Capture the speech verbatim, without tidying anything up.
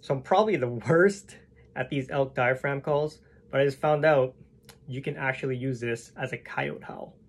So I'm probably the worst at these elk diaphragm calls, but I just found out you can actually use this as a coyote howl.